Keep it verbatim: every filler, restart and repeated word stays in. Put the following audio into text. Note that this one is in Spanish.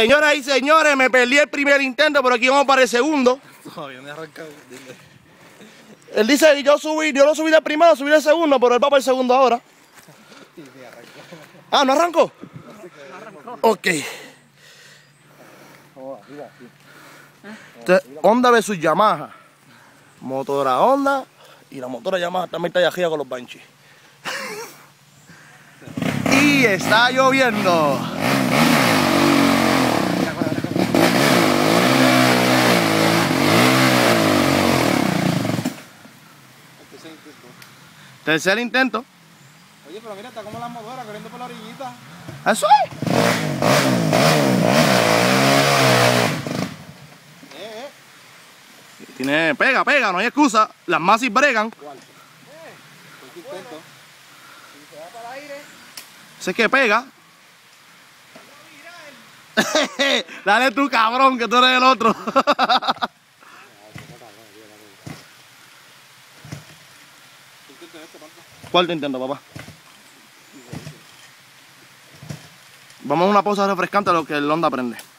Señoras y señores, me perdí el primer intento, pero aquí vamos para el segundo. Todavía no he arrancado. Él dice, yo subí, yo no subí del primero, subí del segundo, pero él va para el segundo ahora. Ah, ¿no arrancó? Ok. Este, Honda versus Yamaha. Motora Honda y la motora Yamaha también está allá arriba con los Banshee. Y está lloviendo. Tercer intento. Oye, pero mira, está como la motora corriendo por la orillita. Eso es. Eh, eh. Tiene, pega, pega, no hay excusa. Las Massey bregan. ¿Cuál? Eh, pues intento. Y se va para el aire. Sé que pega. Dale tú, cabrón, que tú eres el otro. ¿Cuál te intento, papá? Vamos a una pausa refrescante a lo que el Honda prende.